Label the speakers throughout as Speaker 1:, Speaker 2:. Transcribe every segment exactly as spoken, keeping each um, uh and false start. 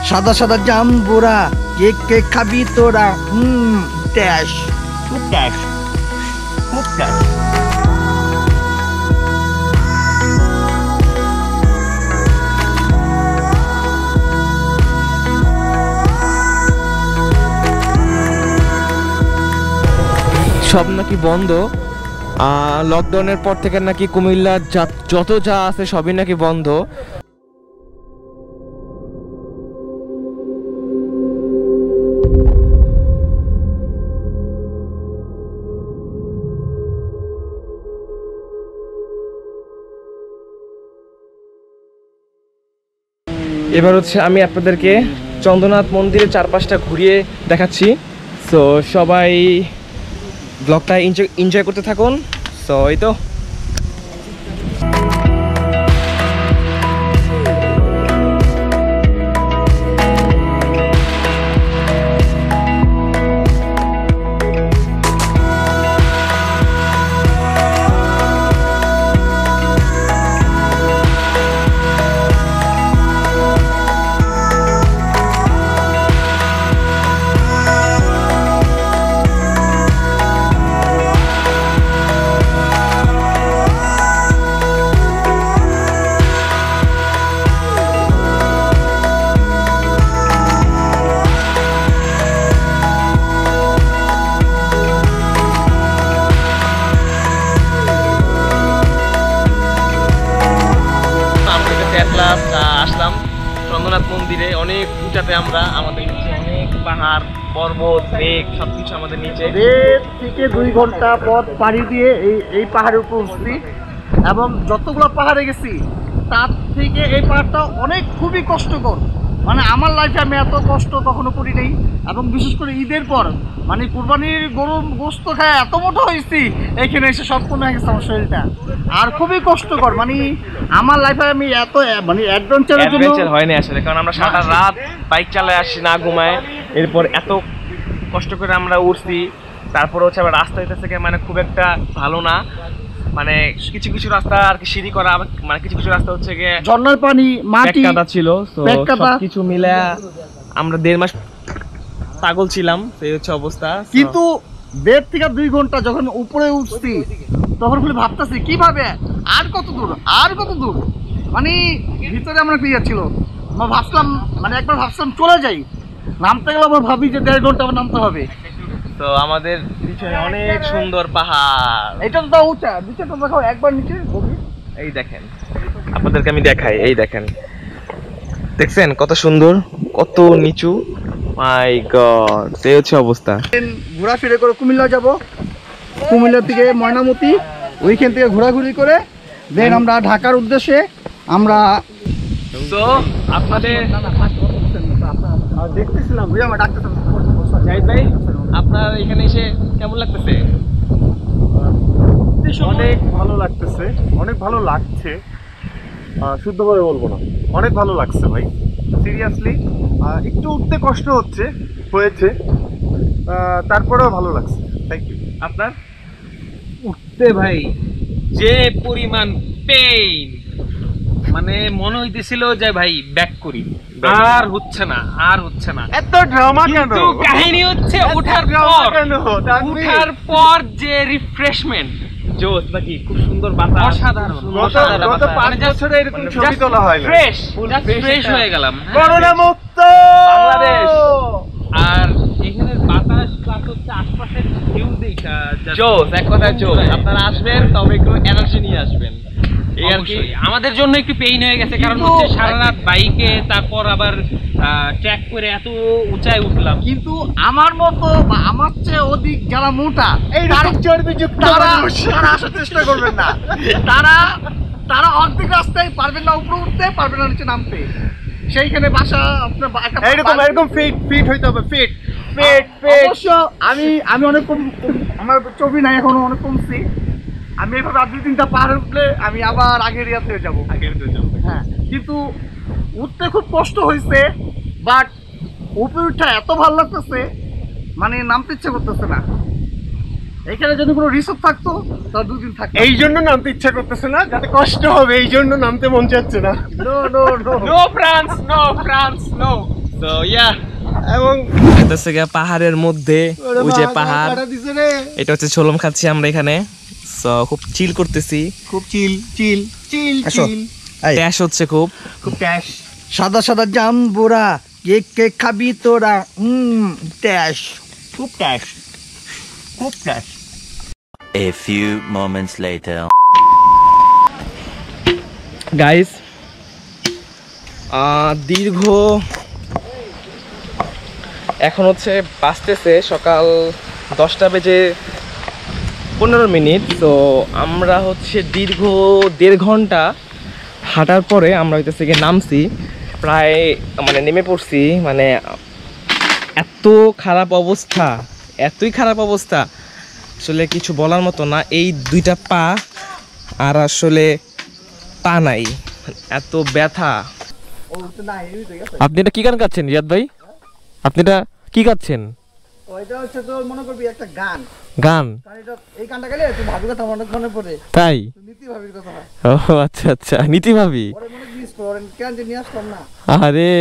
Speaker 1: সাদা সাদা জাম্বুরা, কেক কেক খাবি তোরা। হুম ট্যাশ খুব ট্যাশ খুব ট্যাশ।
Speaker 2: সব নাকি বন্ধ, লকডাউনের পর থেকে নাকি কুমিল্লা যত যা আছে সবই নাকি বন্ধ। এবার হচ্ছে আমি আপনাদেরকে চন্দ্রনাথ মন্দিরের চারপাশটা ঘুরিয়ে দেখাচ্ছি। সো সবাই ব্লগটা এনজয় এনজয় করতে থাকুন। সো এই তো আসলাম চন্দ্রনাথ মন্দিরে। অনেক উঁচাতে আমরা, আমাদের নিচে অনেক পাহাড় পর্বত মেঘ সবকিছু আমাদের নিচে।
Speaker 1: দেড় থেকে দুই ঘন্টা পথ পাড়ি দিয়ে এই এই পাহাড়ের উপর উঠছি এবং যতগুলো পাহাড়ে গেছি তার থেকে এই পাহাড়টা অনেক খুবই কষ্টকর। মানে আমার লাইফে আমি এত কষ্ট কখনো করি নাই। এবং বিশেষ করে ঈদের পর মানে কুরবানির গরু গোস্ত খায় এত মোটা হয়েছি, এখানে এসে সব কমে গেছে আমার শরীরটা। আর খুবই কষ্টকর, মানে আমার লাইফে আমি এত মানে অ্যাডভেঞ্চারের জন্য
Speaker 2: অ্যাডভেঞ্চার হয়নি আসলে, কারণ আমরা সারা রাত বাইক চালায় আসছি না ঘুমায়। এরপর এত কষ্ট করে আমরা উঠছি, তারপর হচ্ছে আবার রাস্তা হইতেছে মানে খুব একটা ভালো না। মানে কিছু কিছু রাস্তা আর কি সিঁড়ি করা, মানে কিছু কিছু রাস্তা হচ্ছে গিয়ে
Speaker 1: ঝর্ণার পানি মাটি
Speaker 2: কাদা ছিল। তো সবকিছু মিলে আমরা দেড় মাস পাগল ছিলাম, এই হচ্ছে অবস্থা।
Speaker 1: কিন্তু দেড় থেকে দুই ঘন্টা যখন উপরে উঠছি তখন খুলে ভাবতেছি কিভাবে আর কত দূর আর কত দূর, মানে ভিতরে আমরা ক্লিয়ার ছিল। আমরা ভাবছিলাম মানে একবার ভাবছিলাম চলে যাই, নামতে গেলে আমরা ভাবি যে দেড় ঘন্টা নামতে হবে।
Speaker 2: তো আমাদের পিছনে অনেক সুন্দর পাহাড়,
Speaker 1: এটা তো উঁচা, নিচেটা দেখাও একবার নিচে।
Speaker 2: এই দেখেন, আপনাদেরকে আমি দেখাই, এই দেখেন, দেখছেন কত সুন্দর, কত নিচু। মাই গড, এই হচ্ছে অবস্থা।
Speaker 1: ঘোরাফিরে করে কুমিল্লা যাব, কুমিল্লা থেকে ময়নামতি, ওইখান থেকে ঘোরাঘুরি করে দেন আমরা ঢাকার উদ্দেশ্যে আমরা।
Speaker 2: তো আপনাদের
Speaker 1: দেখতেছিলাম ভাই আমার ডাক্তার
Speaker 2: জাহিদ ভাই, আপনার এখানে এসে কেমন লাগতেছে?
Speaker 3: অনেক ভালো লাগতেছে, অনেক ভালো লাগছে, শুদ্ধভাবে বলবো না, অনেক ভালো লাগছে ভাই, সিরিয়াসলি। একটু উঠতে কষ্ট হচ্ছে হয়েছে, তারপরেও ভালো লাগছে। Thank you.
Speaker 2: আপনার? উঠতে ভাই যে পরিমাণ পেইন, মানে মনে হইতেছিল যে ভাই ব্যাক করি, আর হচ্ছে না আর হচ্ছে না।
Speaker 3: এত ড্রামা কেন?
Speaker 2: কাহিনী হচ্ছে ওঠার পর ওঠার পর যে রিফ্রেশমেন্ট, জোস নাকি খুব সুন্দর বাতাস, অসাধারণ অসাধারণ।
Speaker 3: গত পাঁচ বছরে এরকম ছবি তোলা হয় না,
Speaker 2: ফ্রেশ ফ্রেশ হয়ে গেলাম,
Speaker 3: করোনা মুক্ত
Speaker 2: বাংলাদেশ। আর এখানের বাতাস প্লাস হচ্ছে আশপাশের ভিউ দেখা জোস, এক কথায় জোস। আপনারা আসবেন তবে একটু এনার্জি নিয়ে আসবেন। এই আর কি আমাদের জন্য একটু পেইন হয়ে গেছে, কারণ হচ্ছে সারা রাত বাইকে, তারপর আবার ট্র্যাক করে এত উঁচায় উঠলাম।
Speaker 1: কিন্তু আমার মতো বা আমার চেয়ে অধিক যারা মোটা
Speaker 3: এই চর্বিযুক্ত
Speaker 1: তারা তারা আসার চেষ্টা করবেন না। তারা তারা অর্ধেক রাস্তায় পারবেন না উপরে উঠতে, পারবেন না নিচে নামতে। সেইখানে বাসা আপনার
Speaker 3: এরকম এরকম ফিট ফিট হইতে হবে, ফিট ফিট ফিট।
Speaker 1: অবশ্য আমি আমি অনেক কম, আমার ছবি নাই এখনো, অনেক কমছি। আমি এভাবে আর দুই তিনটা পাহাড়ে উঠলে আমি আবার আগের ইয়াতে যাবো,
Speaker 2: আগের তো যাবো।
Speaker 1: হ্যাঁ, কিন্তু উঠতে খুব কষ্ট হয়েছে, বাট উপরে উঠা এত ভালো লাগতেছে মানে নামতে ইচ্ছা করতেছে না। এখানে যদি কোনো রিসোর্ট থাকতো তাহলে দুদিন থাকতো।
Speaker 3: এই জন্য নামতে ইচ্ছা করতেছে না, যাতে কষ্ট হবে, এই জন্য নামতে মন চাচ্ছে না।
Speaker 1: No no no
Speaker 2: no France, no France, no. তো ইয়া এবং এটা হচ্ছে গিয়ে পাহাড়ের মধ্যে ওই যে পাহাড়, এটা হচ্ছে ছোলম খাচ্ছি আমরা এখানে। সো খুব চিল করতেছি,
Speaker 1: খুব চিল চিল চিল চিল।
Speaker 2: ট্যাশ হচ্ছে খুব
Speaker 1: খুব ট্যাশ। সাদা সাদা জাম্বুরা, কেক কেক খাবি তোরা। হুম ট্যাশ, খুব ট্যাশ, খুব ট্যাশ।
Speaker 4: A few moments later.
Speaker 2: Guys দীর্ঘ এখন হচ্ছে বাজতেছে সকাল দশটা বেজে পনেরো মিনিট। তো আমরা হচ্ছে দীর্ঘ দেড় ঘন্টা হাঁটার পরে আমরা হইতেছে গিয়ে নামছি, প্রায় মানে নেমে পড়ছি। মানে এত খারাপ অবস্থা, এতই খারাপ অবস্থা আসলে কিছু বলার মতো না। এই দুইটা পা আর আসলে পা নাই, এত ব্যথা। আপনি এটা কি গান গাচ্ছেন রিয়াদ ভাই? আপনি এটা কি গাচ্ছেন?
Speaker 1: ওইটা হচ্ছে তোর মনে করবি একটা গান
Speaker 2: গান
Speaker 1: এটা, এই গানটা গেলে তুই ভাবি কথা মনে মনে পড়ে।
Speaker 2: তাই?
Speaker 1: নীতি ভাবির কথা হয়।
Speaker 2: ও আচ্ছা আচ্ছা, নীতি ভাবি।
Speaker 1: ওরে মনে মিস করেন কেন যে নিয়ে আসতাম না।
Speaker 2: আরে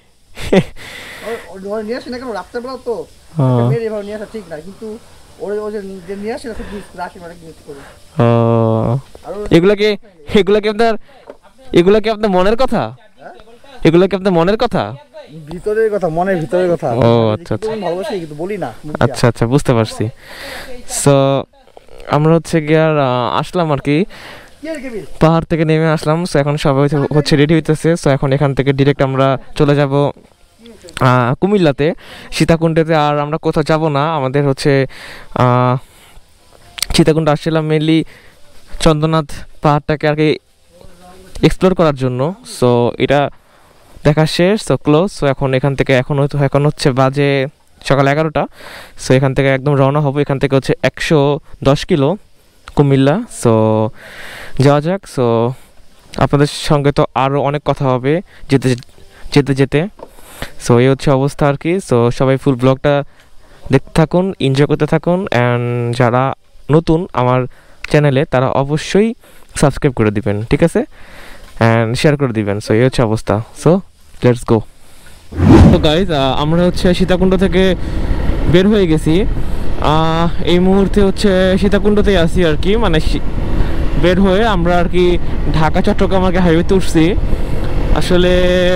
Speaker 1: ওরে নিয়ে আসি না কেন, রাত্রেবেলা তো মেরে এভাবে নিয়ে আসা ঠিক না, কিন্তু ওরে ও যে নিয়ে আসে খুব মিস করে, আসি মানে মিস করি।
Speaker 2: ও এগুলাকে এগুলাকে আপনার এগুলাকে আপনার মনের কথা? এগুলাকে আপনার মনের কথা?
Speaker 1: ভিতরের কথা, মনের ভিতরের কথা।
Speaker 2: ও আচ্ছা আচ্ছা,
Speaker 1: ভালোবাসি কিন্তু বলি না।
Speaker 2: আচ্ছা আচ্ছা, বুঝতে পারছি। সো আমরা হচ্ছে গিয়ে আর আসলাম আর কি, পাহাড় থেকে নেমে আসলাম। সো এখন সবাই হচ্ছে রেডি হইতেছে। সো এখন এখান থেকে ডিরেক্ট আমরা চলে যাব কুমিল্লাতে, সীতাকুণ্ডেতে। আর আমরা কোথাও যাব না, আমাদের হচ্ছে সীতাকুণ্ড আসছিলাম মেনলি চন্দ্রনাথ পাহাড়টাকে আর কি এক্সপ্লোর করার জন্য। সো এটা দেখা শেষ, সো ক্লোজ। সো এখন এখান থেকে এখন হয়তো এখন হচ্ছে বাজে সকাল এগারোটা। সো এখান থেকে একদম রওনা হবো। এখান থেকে হচ্ছে একশো দশ কিলো কুমিল্লা। সো যাওয়া যাক। সো আপনাদের সঙ্গে তো আরও অনেক কথা হবে যেতে যেতে যেতে। সো এই হচ্ছে অবস্থা আর কি। সো সবাই ফুল ব্লগটা দেখতে থাকুন, এনজয় করতে থাকুন। অ্যান্ড যারা নতুন আমার চ্যানেলে তারা অবশ্যই সাবস্ক্রাইব করে দিবেন, ঠিক আছে? অ্যান্ড শেয়ার করে দিবেন। সো এই হচ্ছে অবস্থা। So let's go. তো গাইজ আমরা হচ্ছে সীতাকুণ্ড থেকে বের হয়ে গেছি। এই মুহূর্তে হচ্ছে সীতাকুণ্ডতেই আছি আর কি, মানে বের হয়ে আমরা আর কি ঢাকা চট্টগ্রাম আর কি হাইওয়েতে উঠছি। আসলে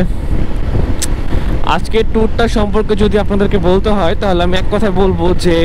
Speaker 2: আজকের ট্যুরটা সম্পর্কে যদি আপনাদেরকে বলতে হয় তাহলে আমি এক কথায় বলবো যে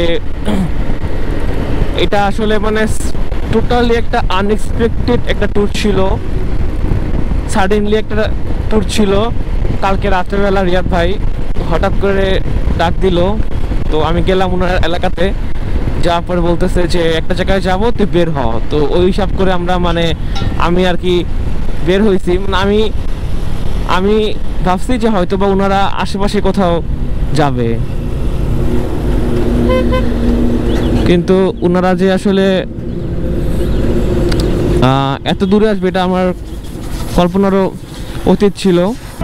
Speaker 2: এটা আসলে মানে টোটালি একটা আনএক্সপেক্টেড একটা ট্যুর ছিল, সাডেনলি একটা ট্যুর ছিল। কালকে রাত্রেবেলা রিয়াদ ভাই হঠাৎ করে ডাক দিল, তো আমি গেলাম ওনার এলাকাতে। যাওয়ার পরে বলতেছে যে একটা জায়গায় যাবো, তুই বের হ। তো ওই হিসাব করে আমরা মানে আমি আর কি বের হয়েছি। মানে আমি আমি ভাবছি যে হয়তো বা ওনারা আশেপাশে কোথাও যাবে, কিন্তু ওনারা যে আসলে এত দূরে আসবে এটা আমার কল্পনারও অতীত ছিল।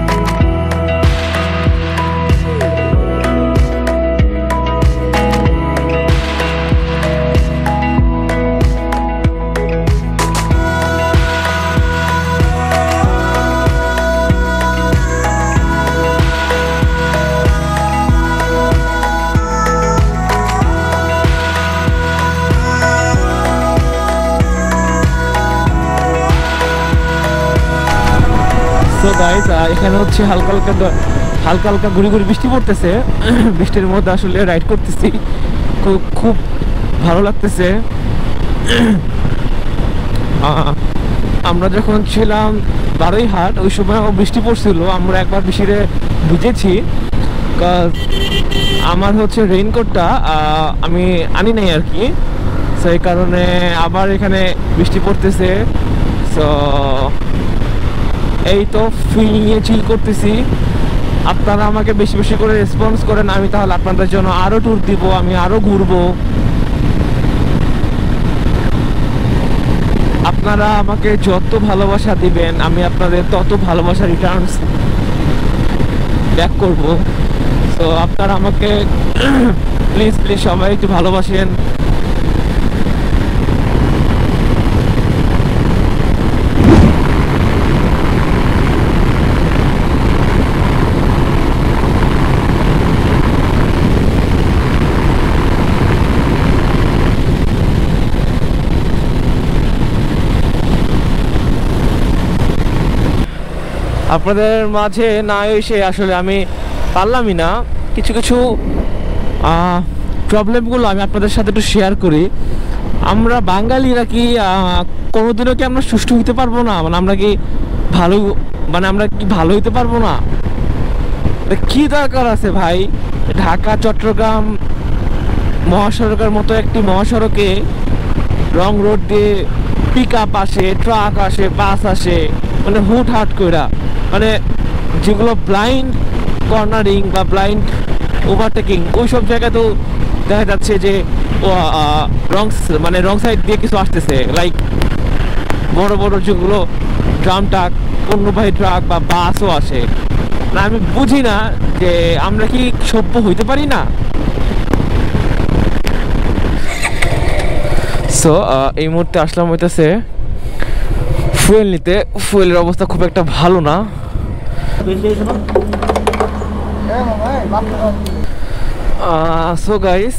Speaker 2: তো গাইস এখানে হচ্ছে হালকা হালকা হালকা হালকা ঘুরি ঘুরি বৃষ্টি পড়তেছে। বৃষ্টির মধ্যে আসলে রাইড করতেছি, খুব খুব ভালো লাগতেছে। আমরা যখন ছিলাম বারুইহাট ওই সময় বৃষ্টি পড়ছিল, আমরা একবার বৃষ্টিতে ভিজেছি। আমার হচ্ছে রেইনকোটটা আমি আনি নাই আর কি, সেই কারণে আবার এখানে বৃষ্টি পড়তেছে। সো এই তো ফিল নিয়ে চিল করতেছি। আপনারা আমাকে বেশি বেশি করে রেসপন্স করেন, আমি তাহলে আপনাদের জন্য আরও ট্যুর দিব, আমি আরও ঘুরবো। আপনারা আমাকে যত ভালোবাসা দিবেন আমি আপনাদের তত ভালোবাসা রিটার্নস ব্যাক করব। সো আপনারা আমাকে প্লিজ প্লিজ সবাই একটু ভালোবাসেন। আপনাদের মাঝে না এসে আসলে আমি পারলামই না। কিছু কিছু প্রবলেমগুলো আমি আপনাদের সাথে একটু শেয়ার করি। আমরা বাঙালিরা কি কোনোদিনও কি আমরা সুষ্ঠু হইতে পারবো না? মানে আমরা কি ভালো মানে আমরা কি ভালো হইতে পারবো না? কি দরকার আছে ভাই ঢাকা চট্টগ্রাম মহাসড়কের মতো একটি মহাসড়কে রং রোড দিয়ে পিক আপ আসে, ট্রাক আসে, বাস আসে, মানে হুট হাট কইরা, মানে যেগুলো ব্লাইন্ড কর্নারিং বা ব্লাইন্ড ওভারটেকিং ওই সব জায়গাতেও দেখা যাচ্ছে যে রং মানে রং সাইড দিয়ে কিছু আসতেছে, লাইক বড় বড় যেগুলো ড্রাম ট্রাক, পণ্যবাহী ট্রাক বা বাসও আসে। না আমি বুঝি না যে আমরা কি সভ্য হইতে পারি না। সো এই মুহূর্তে আসলাম হইতেছে ফুয়েল নিতে। ফুয়েলের অবস্থা খুব একটা ভালো না। সো গাইস,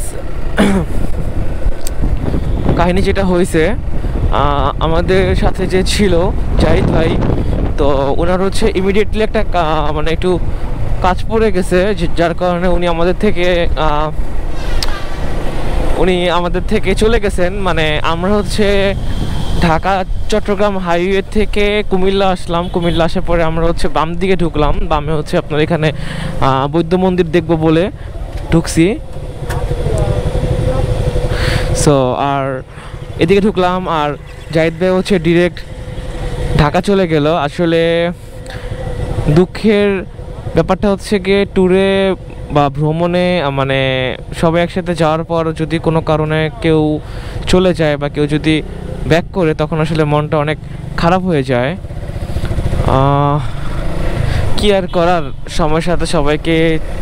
Speaker 2: কাহিনী যেটা হয়েছে, আমাদের সাথে যে ছিল জাহিদ ভাই, তো ওনার হচ্ছে ইমিডিয়েটলি একটা মানে একটু কাজ পড়ে গেছে, যার কারণে উনি আমাদের থেকে উনি আমাদের থেকে চলে গেছেন। মানে আমরা হচ্ছে ঢাকা চট্টগ্রাম হাইওয়ে থেকে কুমিল্লা আসলাম। কুমিল্লা আসার পরে আমরা হচ্ছে বাম দিকে ঢুকলাম। বামে হচ্ছে আপনার এখানে বৌদ্ধ মন্দির দেখব বলে ঢুকছি। সো আর এদিকে ঢুকলাম, আর জাহিদ ভাই হচ্ছে ডিরেক্ট ঢাকা চলে গেল। আসলে দুঃখের ব্যাপারটা হচ্ছে গিয়ে ট্যুরে বা ভ্রমণে মানে সবাই একসাথে যাওয়ার পর যদি কোনো কারণে কেউ চলে যায় বা কেউ যদি ব্যাক করে, তখন আসলে মনটা অনেক খারাপ হয়ে যায়। কি আর করার, সময়ের সাথে সবাইকে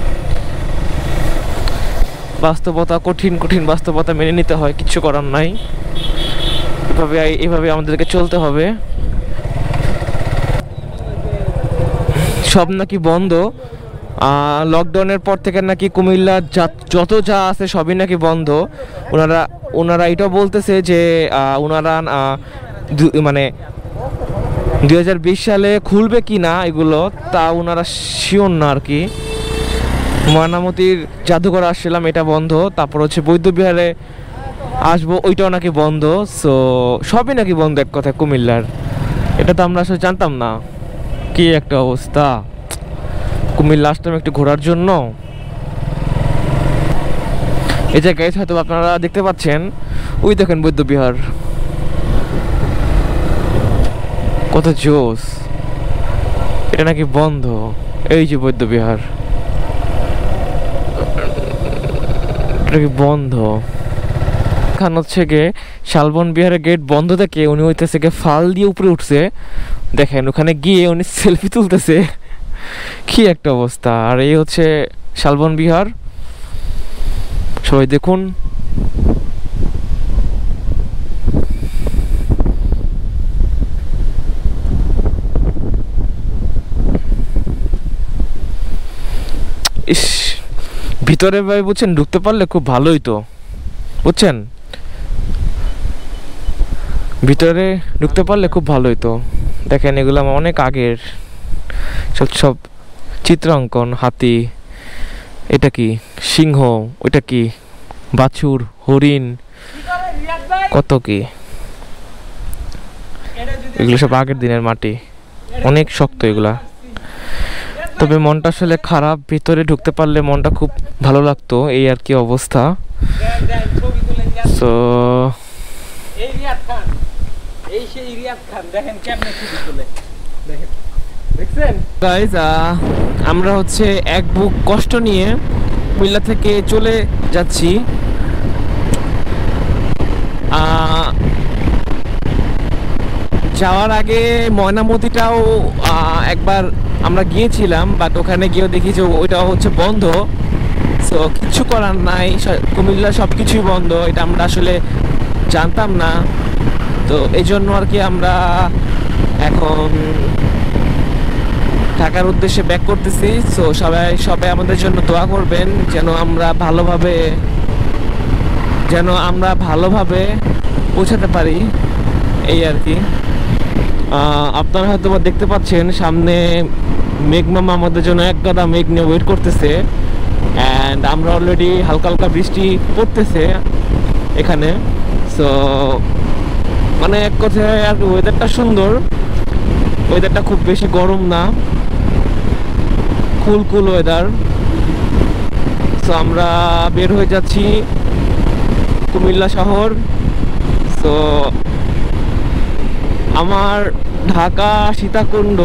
Speaker 2: বাস্তবতা, কঠিন কঠিন বাস্তবতা মেনে নিতে হয়, কিচ্ছু করার নাই। এভাবে এইভাবে আমাদেরকে চলতে হবে। সব নাকি বন্ধ, লকডাউনের পর থেকে নাকি কুমিল্লার যত যা আছে সবই নাকি বন্ধ। ওনারা ওনারা এটাও বলতেছে যে ওনারা মানে দুই হাজার বিশ সালে খুলবে কি না এগুলো তা ওনারা শিওর না আর কি। ময়নামতির জাদুঘর আসছিলাম, এটা বন্ধ। তারপর হচ্ছে বৌদ্ধবিহারে আসবো, ওইটাও নাকি বন্ধ। সো সবই নাকি বন্ধ এক কথায় কুমিল্লার। এটা তো আমরা আসলে জানতাম না। কি একটা অবস্থা কুমিল্লা আসলাম একটু ঘোরার জন্য। এই জায়গায় হয়তো আপনারা দেখতে পাচ্ছেন, ওই দেখেন বৌদ্ধবিহার, কত জোস। এটা নাকি বন্ধ, এই যে বৌদ্ধবিহার, এটা কি বন্ধ। এখানে হচ্ছে গিয়ে শালবন বিহারের গেট বন্ধ থেকে উনি হইতেছে গিয়ে ফাল দিয়ে উপরে উঠছে। দেখেন ওখানে গিয়ে উনি সেলফি তুলতেছে, কি একটা অবস্থা। আর এই হচ্ছে শালবন বিহার, সবাই দেখুন। ইস, ভিতরে ভাই বুঝছেন ঢুকতে পারলে খুব ভালোই তো, বুঝছেন, ভিতরে ঢুকতে পারলে খুব ভালোই তো। দেখেন এগুলো আমার অনেক আগের সব সব চিত্রাঙ্কন, হাতি, এটা কি সিংহ, ওইটা কি বাছুর, হরিণ, কত কি, এগুলো সব আগের দিনের মাটি, অনেক শক্ত এগুলা। তবে মনটা আসলে খারাপ, ভিতরে ঢুকতে পারলে মনটা খুব ভালো লাগতো, এই আর কি অবস্থা। সো গাইস, আমরা হচ্ছে এক বুক কষ্ট নিয়ে কুমিল্লা থেকে চলে যাচ্ছি। যাওয়ার আগে ময়নামতিটাও একবার আমরা গিয়েছিলাম, বাট ওখানে গিয়েও দেখি যে ওইটাও হচ্ছে বন্ধ। সো কিছু করার নাই, কুমিল্লা সব কিছুই বন্ধ, এটা আমরা আসলে জানতাম না। তো এই জন্য আর কি আমরা এখন ঢাকার উদ্দেশ্যে ব্যাক করতেছি। সো সবাই সবাই আমাদের জন্য দোয়া করবেন যেন আমরা ভালোভাবে যেন আমরা ভালোভাবে পৌঁছাতে পারি, এই আর কি। আপনারা হয়তো দেখতে পাচ্ছেন সামনে মেঘ মামা আমাদের জন্য এক গাদা মেঘ নিয়ে ওয়েট করতেছে। অ্যান্ড আমরা অলরেডি হালকা হালকা বৃষ্টি পড়তেছে এখানে। সো মানে এক কথায় আর কি ওয়েদারটা সুন্দর, ওয়েদারটা খুব বেশি গরম না, কুল কুল ওয়েদার। সো আমরা বের হয়ে যাচ্ছি কুমিল্লা শহর। সো আমার ঢাকা সীতাকুণ্ড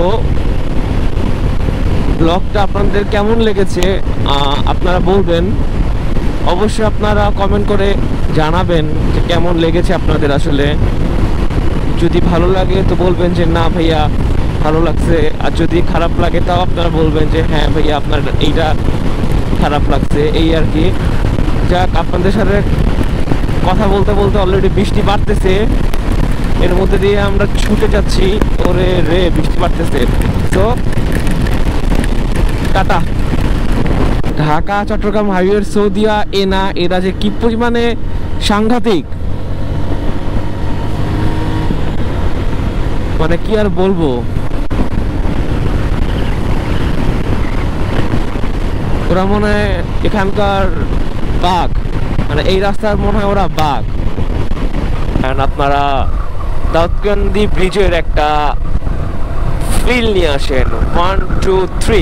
Speaker 2: ব্লগটা আপনাদের কেমন লেগেছে আপনারা বলবেন, অবশ্যই আপনারা কমেন্ট করে জানাবেন যে কেমন লেগেছে আপনাদের। আসলে যদি ভালো লাগে তো বলবেন যে না ভাইয়া ভালো লাগছে, আর যদি খারাপ লাগে তাও আপনারা বলবেন যে হ্যাঁ ভাইয়া আপনার এইটা খারাপ লাগছে, এই আর কি। যাক, আপনাদের সাথে কথা বলতে বলতে অলরেডি বৃষ্টি বাড়তেছে, এর মধ্যে দিয়ে আমরা ছুটে যাচ্ছি। ওরে রে বৃষ্টি বাড়তেছে। তো টাটা। ঢাকা চট্টগ্রাম হাইওয়ের সৌদিয়া এনা এরা যে কি পরিমাণে সাংঘাতিক, মানে কি আর বলবো। ওরা মনে হয় এখানকার বাঘ, মানে এই রাস্তার মনে হয় ওরা বাঘ। আপনারা দাউদকান্দি ব্রিজের একটা ফিল নিয়ে আসেন। One two three.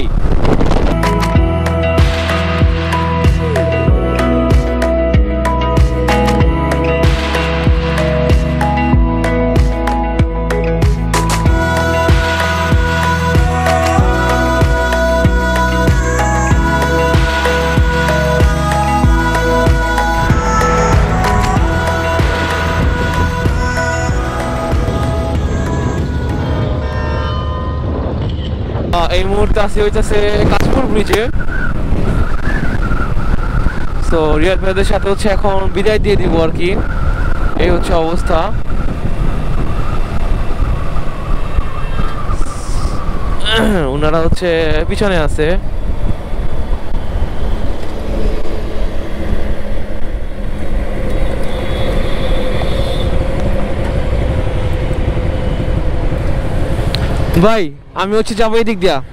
Speaker 2: এই মুহূর্তে আসি হইতেছে কাশপুর ব্রিজে। তো রিয়াদ ভাইদের সাথে হচ্ছে এখন বিদায় দিয়ে দিব আর কি, এই হচ্ছে অবস্থা। ওনারা হচ্ছে পিছনে আছে। ভাই আমি হচ্ছে যাবো এই দিক দিয়া,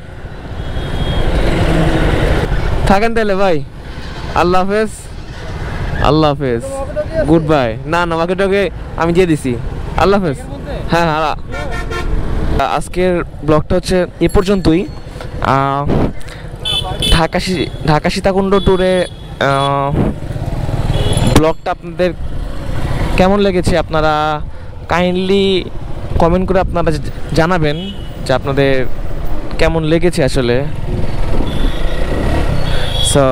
Speaker 2: থাকেন তাহলে ভাই। আল্লাহ হাফেজ, আল্লাহ হাফেজ, গুড বাই। না না বাকি টকে আমি দিয়ে দিছি। আল্লাহ হাফেজ। হ্যাঁ হ্যাঁ, আজকের ব্লগটা হচ্ছে এ পর্যন্তই। ঢাকা ঢাকা সীতাকুণ্ড ট্যুরে ব্লগটা আপনাদের কেমন লেগেছে আপনারা কাইন্ডলি কমেন্ট করে আপনারা জানাবেন যে আপনাদের কেমন লেগেছে আসলে। সো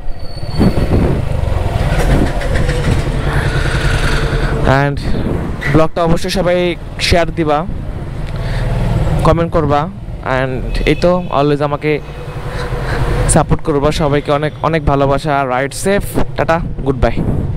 Speaker 2: অ্যান্ড ব্লগটা অবশ্যই সবাই শেয়ার দিবা, কমেন্ট করবা, অ্যান্ড এই তো অলওয়েজ আমাকে সাপোর্ট করবা। সবাইকে অনেক অনেক ভালোবাসা। Ride safe, tata, good by.